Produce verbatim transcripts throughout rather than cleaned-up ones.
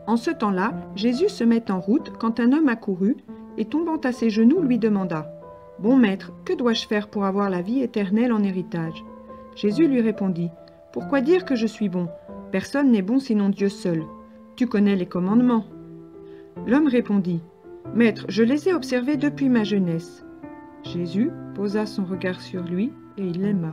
En ce temps-là, Jésus se met en route quand un homme accourut et tombant à ses genoux lui demanda « Bon maître, que dois-je faire pour avoir la vie éternelle en héritage ?» Jésus lui répondit « Pourquoi dire que je suis bon? Personne n'est bon sinon Dieu seul. Tu connais les commandements. » L'homme répondit « Maître, je les ai observés depuis ma jeunesse. » Jésus posa son regard sur lui et il l'aima.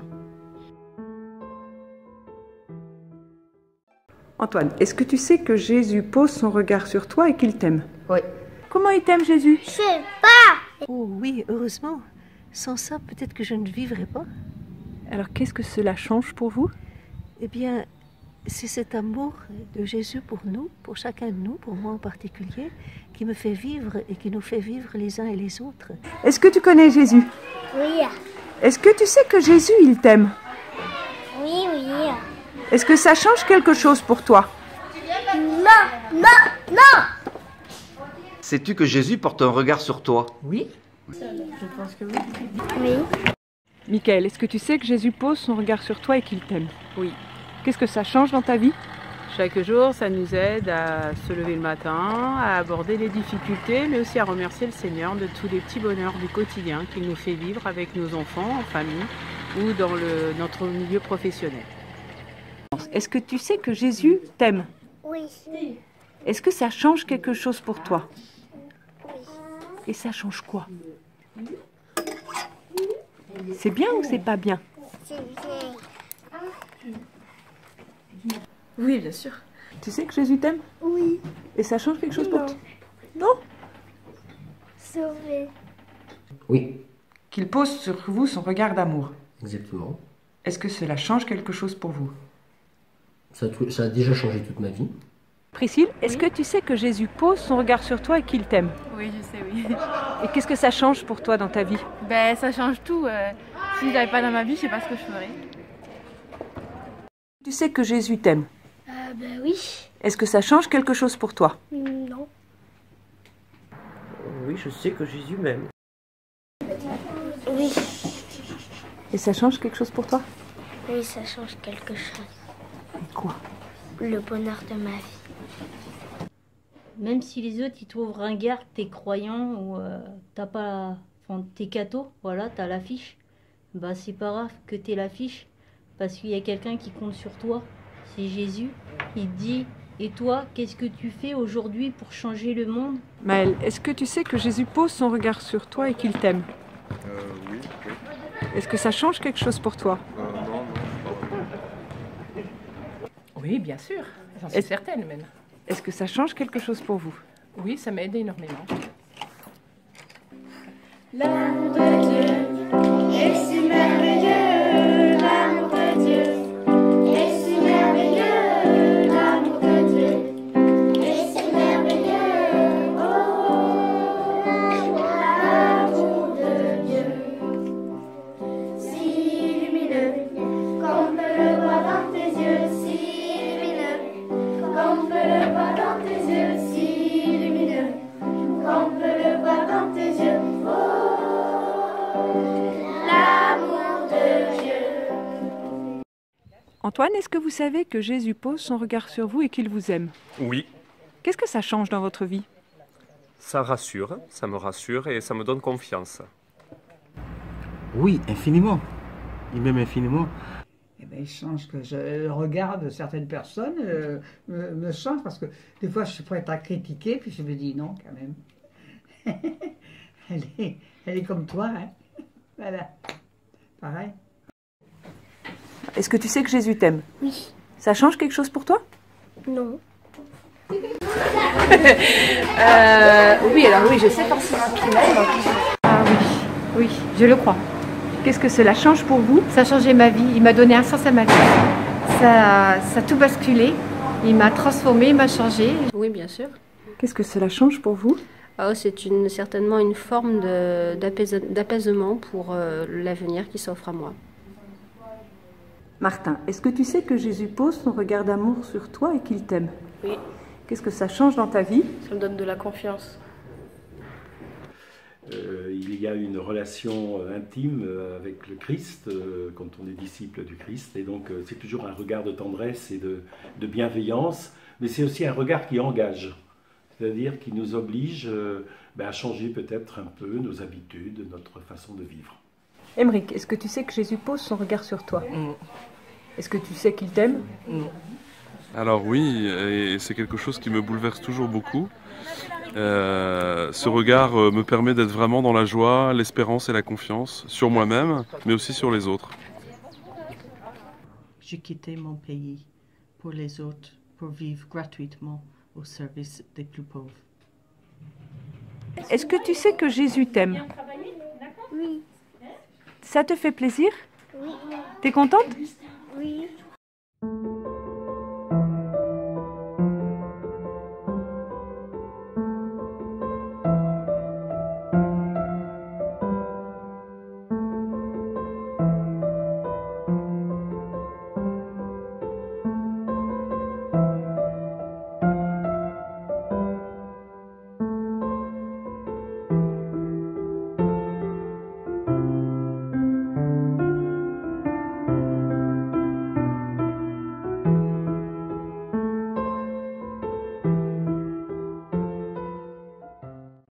Antoine, est-ce que tu sais que Jésus pose son regard sur toi et qu'il t'aime? Oui. Comment il t'aime, Jésus? Je sais pas. Oh oui, heureusement. Sans ça, peut-être que je ne vivrais pas. Alors, qu'est-ce que cela change pour vous? Eh bien, c'est cet amour de Jésus pour nous, pour chacun de nous, pour moi en particulier, qui me fait vivre et qui nous fait vivre les uns et les autres. Est-ce que tu connais Jésus? Oui. Est-ce que tu sais que Jésus, il t'aime? Oui, oui. Est-ce que ça change quelque chose pour toi? Non, non, non. Sais-tu que Jésus porte un regard sur toi? Oui, je pense que oui. Oui. Michael, est-ce que tu sais que Jésus pose son regard sur toi et qu'il t'aime? Oui. Qu'est-ce que ça change dans ta vie? Chaque jour, ça nous aide à se lever le matin, à aborder les difficultés, mais aussi à remercier le Seigneur de tous les petits bonheurs du quotidien qu'il nous fait vivre avec nos enfants, en famille ou dans le, notre milieu professionnel. Est-ce que tu sais que Jésus t'aime? Oui. Est-ce que ça change quelque chose pour toi? Oui. Et ça change quoi? C'est bien ou c'est pas bien? C'est bien. Oui, bien sûr. Tu sais que Jésus t'aime? Oui. Et ça change quelque chose pour toi? Non? Sauvé. Oui, Qu'il pose sur vous son regard d'amour. exactement. Est-ce que cela change quelque chose pour vous? Ça, a tout- ça a déjà changé toute ma vie. Priscille, est-ce que tu sais que Jésus pose son regard sur toi et qu'il t'aime? Oui, je sais, oui. Et qu'est-ce que ça change pour toi dans ta vie? Ben, ça change tout. Euh, si j'avais pas dans ma vie, je sais pas ce que je ferais. Tu sais que Jésus t'aime. Euh, ben oui. Est-ce que ça change quelque chose pour toi? Non. Oui, je sais que Jésus m'aime. Oui. Et ça change quelque chose pour toi? Oui, ça change quelque chose. Et quoi? Le bonheur de ma vie. Même si les autres ils trouvent ringard que t'es croyant ou euh, t'as pas, enfin, t'es catho, voilà, t'as l'affiche, bah c'est pas grave que t'aies l'affiche parce qu'il y a quelqu'un qui compte sur toi, c'est Jésus. Il te dit, et toi, qu'est-ce que tu fais aujourd'hui pour changer le monde? Maëlle, est-ce que tu sais que Jésus pose son regard sur toi et qu'il t'aime? Euh, oui, oui. Est-ce que ça change quelque chose pour toi? Euh, non, non. Oui, bien sûr. J'en suis Est-ce- certaine même. Est-ce que ça change quelque chose pour vous? Oui, ça m'aide énormément. L'amour de Dieu est si merveilleux. L'amour de Dieu est si merveilleux. L'amour de Dieu est si merveilleux. Oh, l'amour de Dieu, si lumineux, qu'on peut le voir dans tes yeux, si lumineux, qu'on peut le voir dans tes yeux, si lumineux, qu'on peut le voir dans tes yeux. L'amour de Dieu. Antoine, est-ce que vous savez que Jésus pose son regard sur vous et qu'il vous aime? Oui, Qu'est-ce que ça change dans votre vie? ça rassure, ça me rassure et ça me donne confiance. Oui, infiniment. Il m'aime infiniment. Eh ben, il change que je le regard de certaines personnes euh, me, me change parce que des fois je suis prête à critiquer puis je me dis non quand même. elle, est, elle est comme toi, hein. Voilà. Pareil. Est-ce que tu sais que Jésus t'aime? Oui. Ça change quelque chose pour toi? Non. Euh, oui, alors oui, je sais forcément qu'il m'aime. Ah oui, oui, je le crois. Qu'est-ce que cela change pour vous? Ça a changé ma vie, il m'a donné un sens à ma vie. Ça, ça a tout basculé, il m'a transformé, il m'a changé. Oui, bien sûr. Qu'est-ce que cela change pour vous? Ah, c'est une, certainement une forme de- d'apaise- d'apaisement pour euh, l'avenir qui s'offre à moi. Martin, est-ce que tu sais que Jésus pose son regard d'amour sur toi et qu'il t'aime? Oui. Qu'est-ce que ça change dans ta vie? Ça me donne de la confiance. Euh, il y a une relation intime avec le Christ quand on est disciple du Christ. Et donc c'est toujours un regard de tendresse et de, de bienveillance, mais c'est aussi un regard qui engage, c'est-à-dire qui nous oblige ben, à changer peut-être un peu nos habitudes, notre façon de vivre. Émeric, est-ce que tu sais que Jésus pose son regard sur toi? Non. Est-ce que tu sais qu'il t'aime? Non. Alors oui, et c'est quelque chose qui me bouleverse toujours beaucoup. Euh, ce regard me permet d'être vraiment dans la joie, l'espérance et la confiance sur moi-même, mais aussi sur les autres. J'ai quitté mon pays pour les autres, pour vivre gratuitement au service des plus pauvres. Est-ce que tu sais que Jésus t'aime? Oui. Ça te fait plaisir? Oui. T'es contente? Oui.